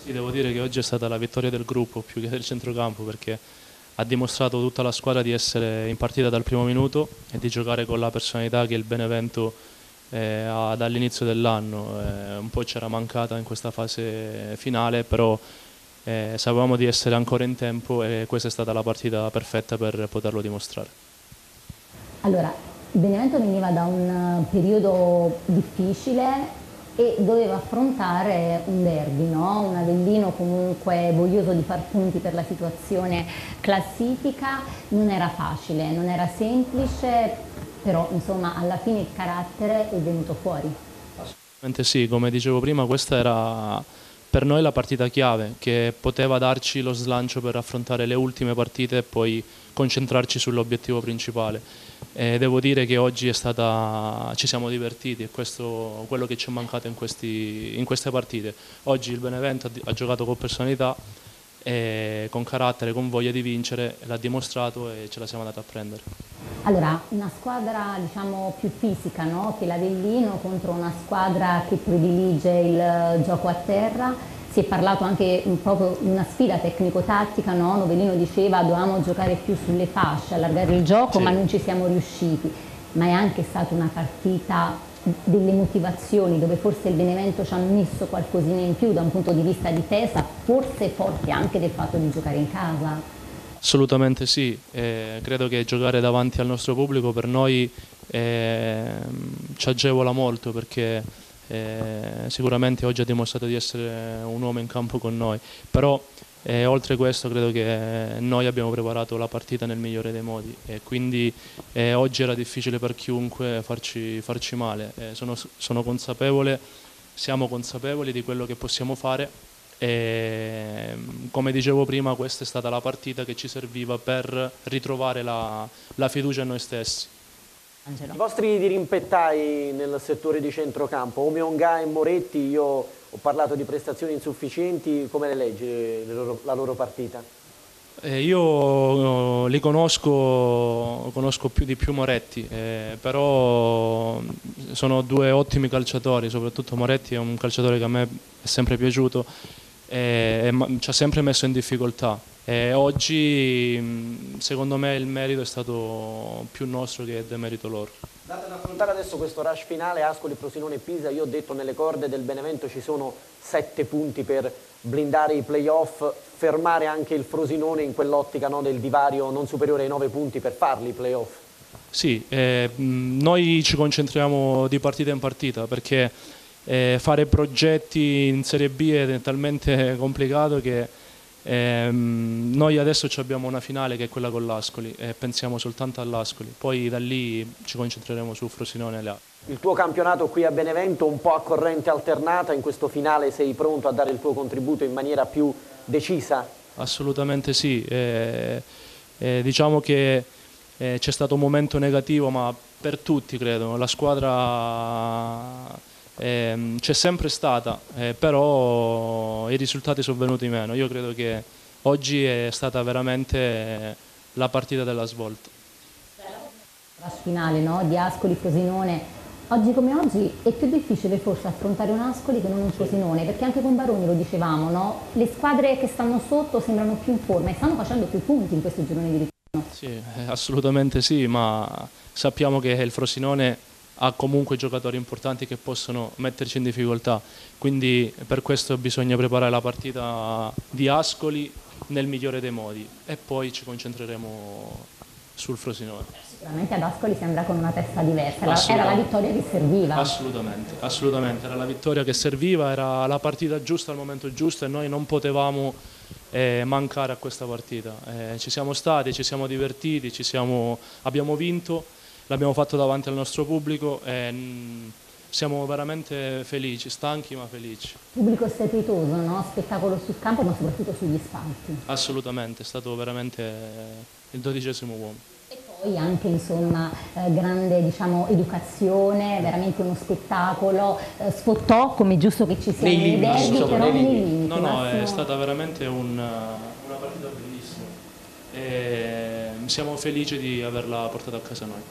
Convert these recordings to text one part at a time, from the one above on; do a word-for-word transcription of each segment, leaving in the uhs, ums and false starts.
Sì, devo dire che oggi è stata la vittoria del gruppo più che del centrocampo, perché ha dimostrato tutta la squadra di essere in partita dal primo minuto e di giocare con la personalità che il Benevento eh, ha dall'inizio dell'anno. Eh, un po' c'era mancata in questa fase finale, però eh, sapevamo di essere ancora in tempo e questa è stata la partita perfetta per poterlo dimostrare. Allora, il Benevento veniva da un periodo difficile e doveva affrontare un derby, no? Un Avellino comunque voglioso di far punti per la situazione classifica. Non era facile, non era semplice, però insomma alla fine il carattere è venuto fuori. Assolutamente sì, come dicevo prima, questa era per noi la partita chiave che poteva darci lo slancio per affrontare le ultime partite e poi concentrarci sull'obiettivo principale. E devo dire che oggi è stata, ci siamo divertiti e questo è quello che ci è mancato in, questi, in queste partite. Oggi il Benevento ha, ha giocato con personalità, e con carattere, con voglia di vincere, l'ha dimostrato e ce la siamo andati a prendere. Allora, una squadra diciamo più fisica, no? Che l'Avellino contro una squadra che predilige il gioco a terra. Si è parlato anche un proprio di una sfida tecnico-tattica, no? Novellino diceva dovevamo giocare più sulle fasce, allargare il gioco, Sì. ma non ci siamo riusciti. Ma è anche stata una partita delle motivazioni, dove forse il Benevento ci ha messo qualcosina in più da un punto di vista difesa, forse forte anche del fatto di giocare in casa. Assolutamente sì, eh, credo che giocare davanti al nostro pubblico per noi eh, ci agevola molto, perché eh, sicuramente oggi ha dimostrato di essere un uomo in campo con noi, però eh, oltre questo credo che noi abbiamo preparato la partita nel migliore dei modi e quindi eh, oggi era difficile per chiunque farci, farci male. Eh, sono, sono consapevole, siamo consapevoli di quello che possiamo fare. E, come dicevo prima, questa è stata la partita che ci serviva per ritrovare la, la fiducia in noi stessi. Angelo. I vostri dirimpettai nel settore di centrocampo, Omeonga e Moretti, io ho parlato di prestazioni insufficienti, come le leggi le loro, la loro partita? Eh, io li conosco, conosco più di più Moretti, eh, però sono due ottimi calciatori, soprattutto Moretti è un calciatore che a me è sempre piaciuto e, e ci ha sempre messo in difficoltà. E oggi secondo me il merito è stato più nostro che demerito loro. Date ad affrontare adesso questo rush finale, Ascoli, Frosinone e Pisa. Io ho detto nelle corde del Benevento ci sono sette punti per blindare i playoff, fermare anche il Frosinone in quell'ottica, no, del divario non superiore ai nove punti per farli i playoff. Sì, eh, noi ci concentriamo di partita in partita, perché eh, fare progetti in Serie B è talmente complicato che ehm, noi adesso abbiamo una finale che è quella con l'Ascoli e pensiamo soltanto all'Ascoli, poi da lì ci concentreremo su Frosinone e le altre. Il tuo campionato qui a Benevento un po' a corrente alternata, in questo finale sei pronto a dare il tuo contributo in maniera più decisa? Assolutamente sì, eh, eh, diciamo che eh, c'è stato un momento negativo, ma per tutti credo, la squadra eh, c'è sempre stata, eh, però i risultati sono venuti meno. Io credo che oggi è stata veramente la partita della svolta. La finale, no? Di Ascoli Frosinone. Oggi come oggi è più difficile forse affrontare un Ascoli che non un Frosinone, perché anche con Baroni lo dicevamo, no? Le squadre che stanno sotto sembrano più in forma e stanno facendo più punti in questo girone di ritorno. Sì, assolutamente sì, ma sappiamo che il Frosinone ha comunque giocatori importanti che possono metterci in difficoltà, quindi per questo bisogna preparare la partita di Ascoli nel migliore dei modi e poi ci concentreremo sul Frosinone. Sicuramente ad Ascoli si andrà con una testa diversa, era la vittoria che serviva. Assolutamente, assolutamente, era la vittoria che serviva, era la partita giusta al momento giusto e noi non potevamo eh, mancare a questa partita. Eh, ci siamo stati, ci siamo divertiti, ci siamo, abbiamo vinto, l'abbiamo fatto davanti al nostro pubblico e mh, siamo veramente felici, stanchi ma felici. Pubblico strepitoso, no? Spettacolo sul campo ma soprattutto sugli spalti. Assolutamente, è stato veramente il dodicesimo uomo. Poi anche insomma eh, grande diciamo, educazione, veramente uno spettacolo, eh, sfottò come giusto che ci sia nei derby, però nei limiti. No, no, è stata veramente un, una partita bellissima e siamo felici di averla portata a casa noi.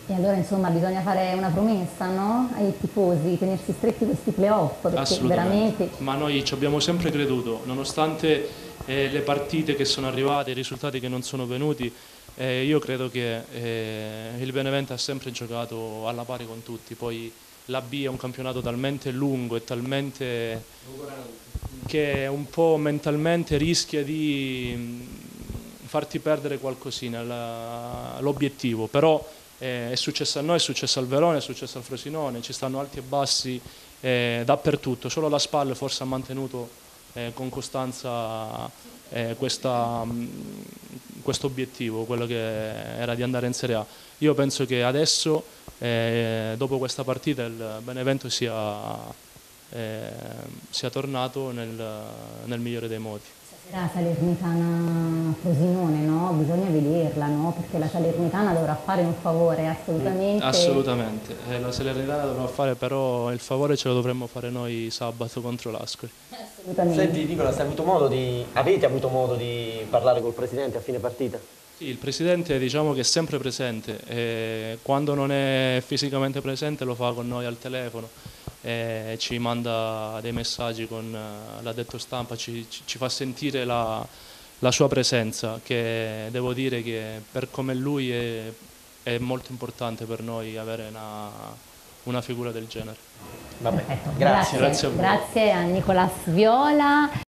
E allora insomma bisogna fare una promessa, no? Ai tifosi, tenersi stretti questi playoff, perché Assolutamente. veramente... Ma noi ci abbiamo sempre creduto, nonostante eh, le partite che sono arrivate, i risultati che non sono venuti, eh, io credo che eh, il Benevento ha sempre giocato alla pari con tutti. Poi la B è un campionato talmente lungo e talmente che un po' mentalmente rischia di mh, farti perdere qualcosina, la- l'obiettivo, però eh, è successo a noi, è successo al Verona, è successo al Frosinone, ci stanno alti e bassi eh, dappertutto, solo la SPAL forse ha mantenuto eh, con costanza eh, questa, mh, questo obiettivo, quello che era di andare in Serie A. Io penso che adesso, eh, dopo questa partita, il Benevento sia, eh, sia tornato nel, nel migliore dei modi. La Salernitana Frosinone, no? Bisogna vederla, no? Perché la Salernitana dovrà fare un favore, assolutamente. Assolutamente, eh, la Salernitana dovrà fare, però il favore ce lo dovremmo fare noi sabato contro l'Ascoli. Assolutamente. Senti Nicola, hai avuto modo di, avete avuto modo di parlare col Presidente a fine partita? Sì, il Presidente diciamo che è sempre presente, e quando non è fisicamente presente lo fa con noi al telefono, e ci manda dei messaggi con eh, l'addetto stampa, ci, ci- ci fa sentire la, la sua presenza, che devo dire che per come lui è, è molto importante per noi avere una, una figura del genere. Vabbè, Perfetto. grazie. Grazie a voi. Grazie a Nicolas Viola.